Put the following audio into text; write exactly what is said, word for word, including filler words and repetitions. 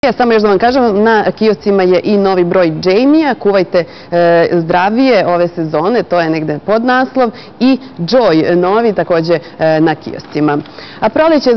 Samo još da vam kažem, na kioscima je i novi broj Jamie-a, kuvajte zdravije ove sezone, to je negde podnaslov, i Joy novi takođe na kioscima. A proleće